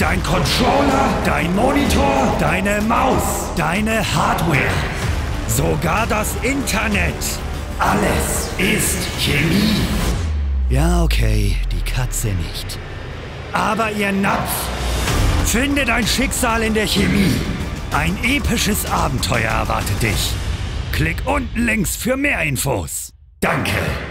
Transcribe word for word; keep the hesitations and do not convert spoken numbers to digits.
dein Controller, dein Monitor, deine Maus, deine Hardware, sogar das Internet. Alles ist Chemie. Ja, okay, die Katze nicht. Aber ihr Napf, finde dein Schicksal in der Chemie. Ein episches Abenteuer erwartet dich. Klick unten links für mehr Infos. Danke.